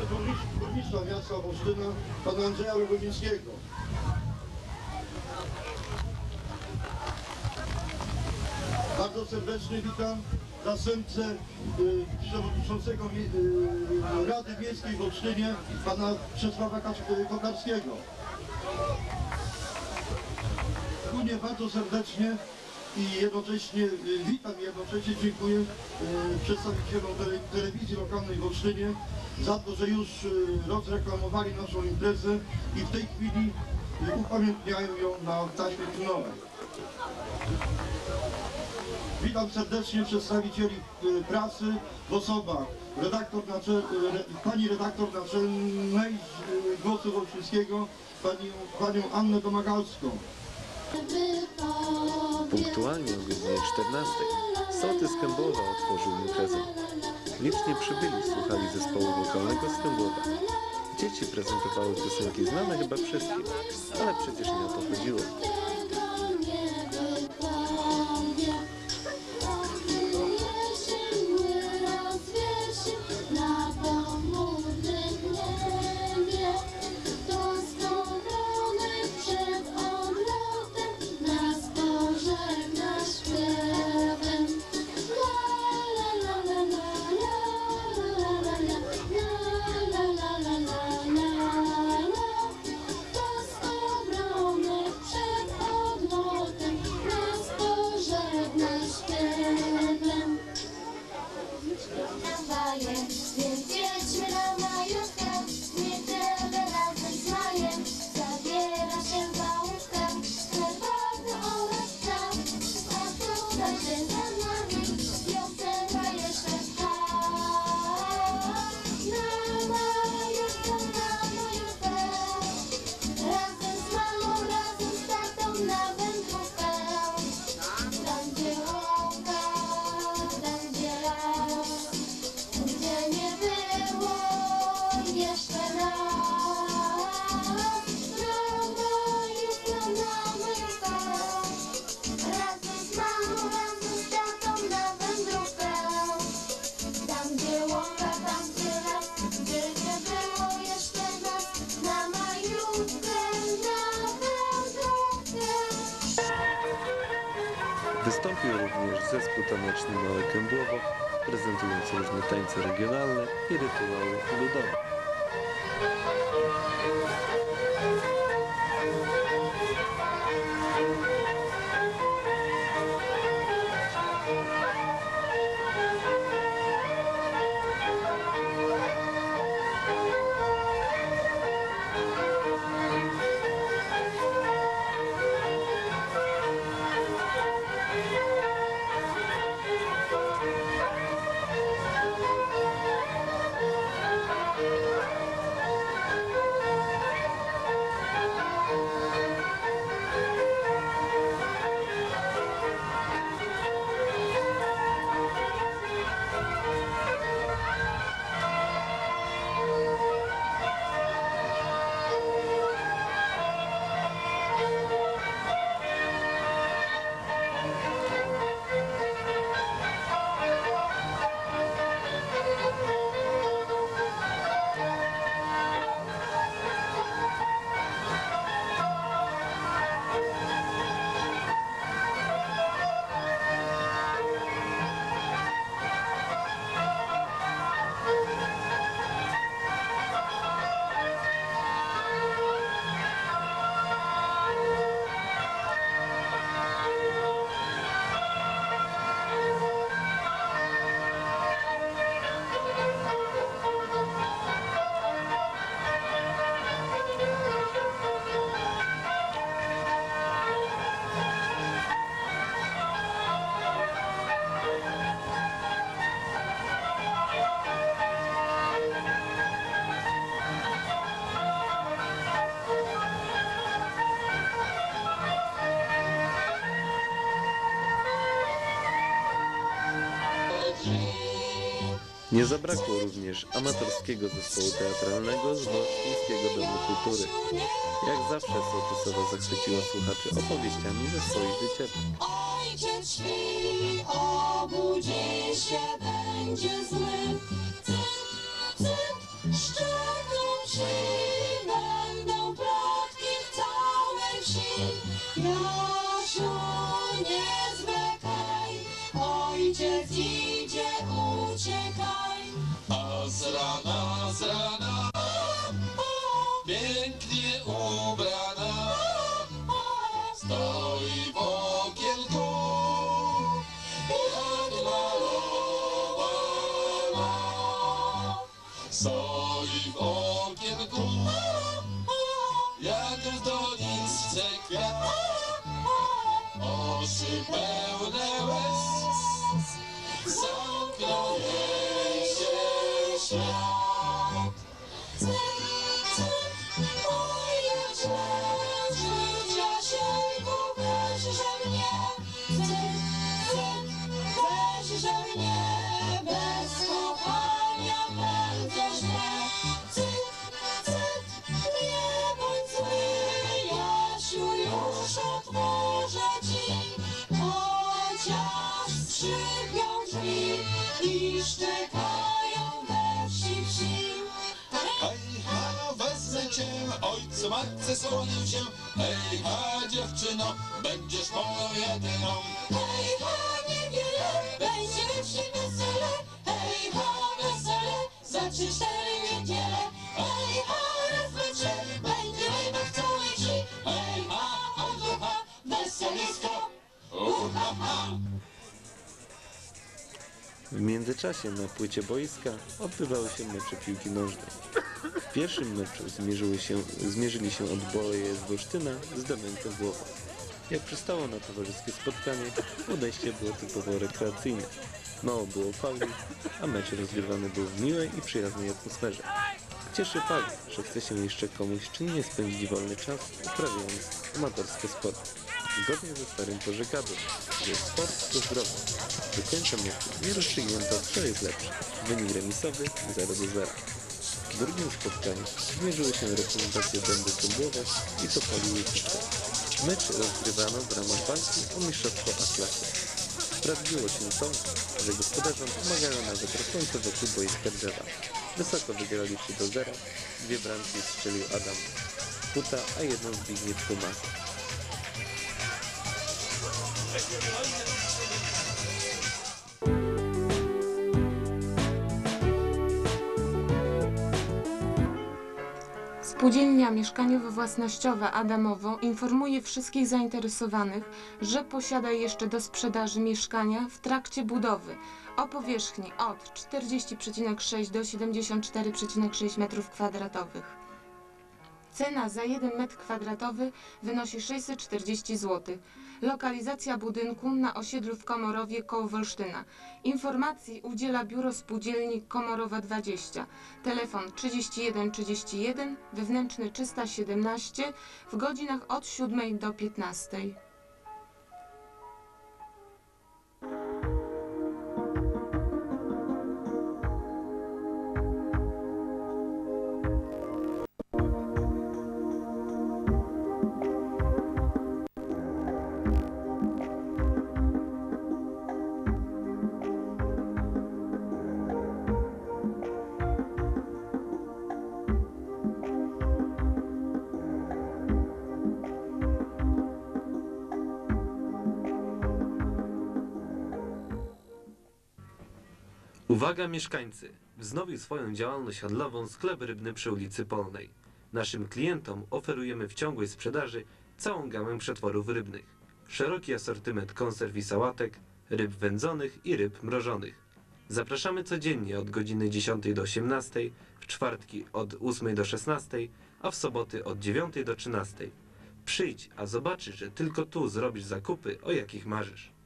burmistrza miasta Wolsztyna, pana Andrzeja Rogodzińskiego. Bardzo serdecznie witam zastępcę przewodniczącego Rady Miejskiej w Wolsztynie, pana Czesława Kokarskiego. Szczególnie bardzo serdecznie i jednocześnie witam i jednocześnie dziękuję przedstawicielom telewizji lokalnej w Wolsztynie za to, że już rozreklamowali naszą imprezę i w tej chwili upamiętniają ją na taśmie filmowej. Witam serdecznie przedstawicieli prasy w osobach pani redaktor naczelnej Głosu Wolsztyńskiego, panią Annę Domagalską. Punktualnie o godzinie 14 sołtys Kębowa otworzył imprezę. Licznie przybyli słuchali zespołu wokalnego z Kębowa. Dzieci prezentowały piosenki znane chyba wszystkim, ale przecież nie o to chodziło. Wystąpił również zespół taneczny Małe Kębłowo, prezentujący różne tańce regionalne i rytuały ludowe. Nie zabrakło również amatorskiego zespołu teatralnego z Wolsztyńskiego Domu Kultury. Jak zawsze sołtysowa zachwyciła słuchaczy opowieściami ze swoich wycieczek. Ojciec śpi, obudzi się, będzie zły. Cynt, cynt, szczęście. idzie, uciekaj. A z rana, pięknie ubrana, stoi w okienku, jak malowana. Stoi w okienku, jak w doniczce kwiat, oczy pełne łez, zamknął jej się świat. Moje przyjacielku, weź mnie, weź mnie, bez kochania bardzo źle. Nie bądź zły, Jasiu, już otworzę ci, chociaż skrzypią drzwi i szczekają we wsi. Hej, ha, wezmę cię, ojcu, matce skłonię się. Hej, ha, dziewczyno, będziesz moją jedyną. Hej, ha, niewiele, będzie wsi wesele. Hej, ha, wesele, za 3-4 niedziele. Hej, ha, raz, dwa, trzy, będzie rybak całej wsi. Hej, ha, oducha, weselisko, ucha, ha. W międzyczasie na płycie boiska odbywały się mecze piłki nożnej. W pierwszym meczu zmierzyli się Odboje z Wolsztyna z Damianką Głową. Jak przystało na towarzyskie spotkanie, podejście było typowo rekreacyjne. Mało było fauli, a mecz rozgrywany był w miłej i przyjaznej atmosferze. Cieszy fakt, że chce się jeszcze komuś czynnie spędzić wolny czas, uprawiając amatorskie sporty. Zgodnie ze starym porzekadłem, że sport to zdrowie. Do końca meczu nie rozstrzygnięto, kto jest lepszy. Wynik remisowy 0-0. W drugim spotkaniu zmierzyły się reprezentacje Dęby Kąbłowe i Topoli Łycice. Mecz rozgrywano w ramach walki o mistrzostwo A-klasy. Sprawdziło się to, że gospodarzom pomagają nawet rosnące wokół boiska drzewa. Wysoko wygrali 3-0, 2 bramki strzelił Adam Kuta, a jedną Zbigniew Tomasa. Spółdzielnia mieszkaniowo-własnościowa Adamowo informuje wszystkich zainteresowanych, że posiada jeszcze do sprzedaży mieszkania w trakcie budowy o powierzchni od 40,6 do 74,6 m2. Cena za 1 m2 wynosi 640 zł. Lokalizacja budynku na osiedlu w Komorowie koło Wolsztyna. Informacji udziela Biuro Spółdzielni Komorowa 20. Telefon 31 31, wewnętrzny 317, w godzinach od 7 do 15. Uwaga mieszkańcy! Wznowił swoją działalność handlową sklep rybny przy ulicy Polnej. Naszym klientom oferujemy w ciągłej sprzedaży całą gamę przetworów rybnych. Szeroki asortyment konserw i sałatek, ryb wędzonych i ryb mrożonych. Zapraszamy codziennie od godziny 10 do 18, w czwartki od 8 do 16, a w soboty od 9 do 13. Przyjdź, a zobaczysz, że tylko tu zrobisz zakupy, o jakich marzysz.